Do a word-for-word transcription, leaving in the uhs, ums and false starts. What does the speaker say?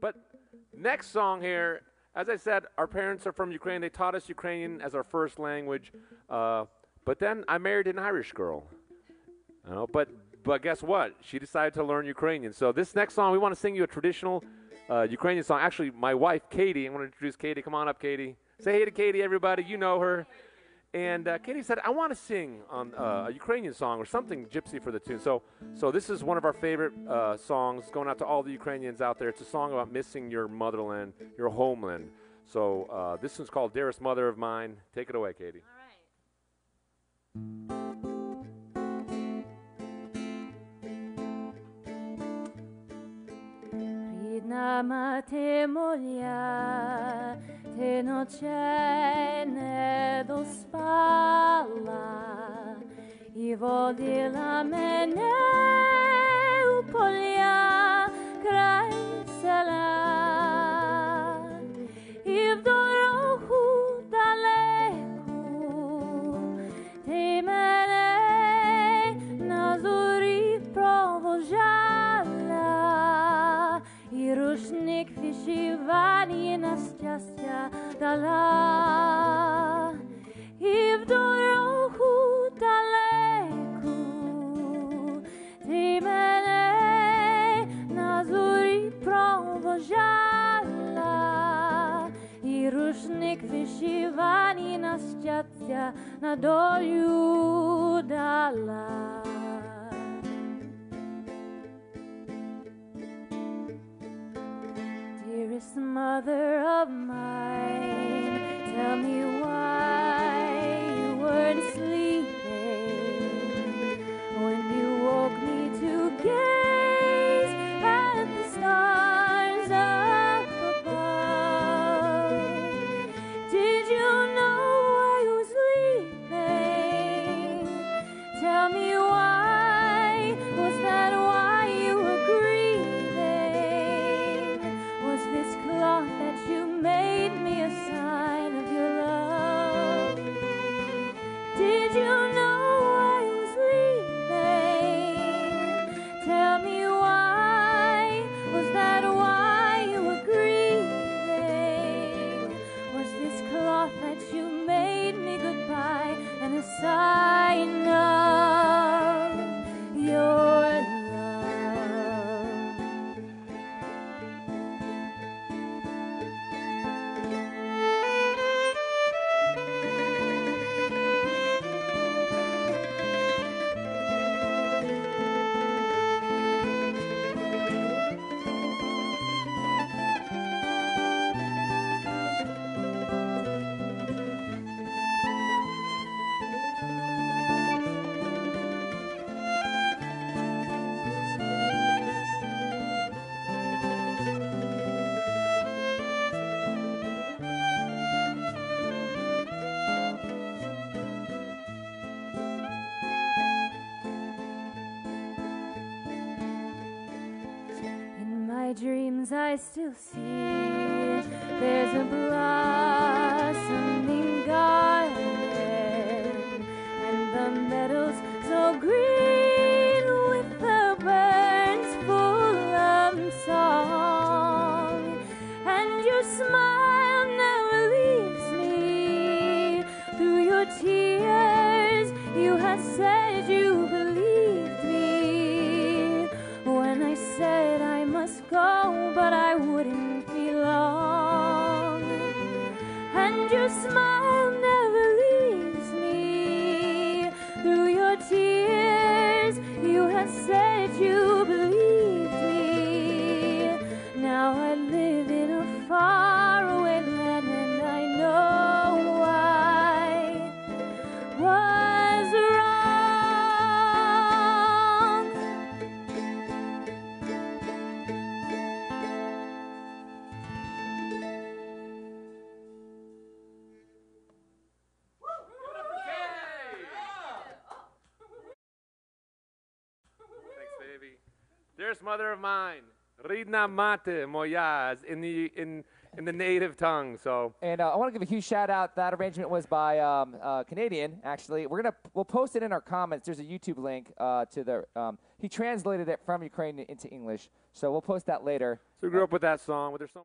But next song here, as I said, our parents are from Ukraine. They taught us Ukrainian as our first language. Uh, but then I married an Irish girl. You know, but but guess what? She decided to learn Ukrainian. So this next song, we want to sing you a traditional uh, Ukrainian song. Actually, my wife, Katie, I want to introduce Katie. Come on up, Katie. Say hey to Katie, everybody. You know her. And uh, Katie said, I want to sing on uh, a Ukrainian song or something gypsy for the tune. So so this is one of our favorite uh, songs going out to all the Ukrainians out there. It's a song about missing your motherland, your homeland. So uh, this one's called Dearest Mother of Mine. Take it away, Katie. All right. Рідна мати моя, ти ночей не доспала і водила мене у поля край села і в дорогу далеку ти мене на зорі проводжала і рушник вишиваний на щастя дала і в дорогу далеку ти мене на зорі проводжала і рушник вишиваний на щастя на долю дала. Dearest mother of mine, tell me why you weren't sleeping when you woke me to gaze at the stars up above. Did you know I was leaving? Tell me why, was that why you were grieving? Was this cloth that you made me a sign of your love? Did you know I was leaving? Tell me why, was that why you were grieving? Was this cloth that you made me goodbye and a sign of your love? Dreams I still see there's a blossoming garden and the meadows so green with the birds full of song and your smile never leaves me through your tears you have said you believed me when I said I must go, but I wouldn't be long. And your smile never leaves me through your tears. You have said you believed me. Now I live in a faraway land, and I know I was wrong. Dearest mother of mine, Ridna Mate Moyaz. In the in in the native tongue. So. And uh, I want to give a huge shout out. That arrangement was by um, uh, Canadian, actually. We're gonna we'll post it in our comments. There's a YouTube link uh, to the. Um, he translated it from Ukrainian into English, so we'll post that later. So we grew up with that song. With their song.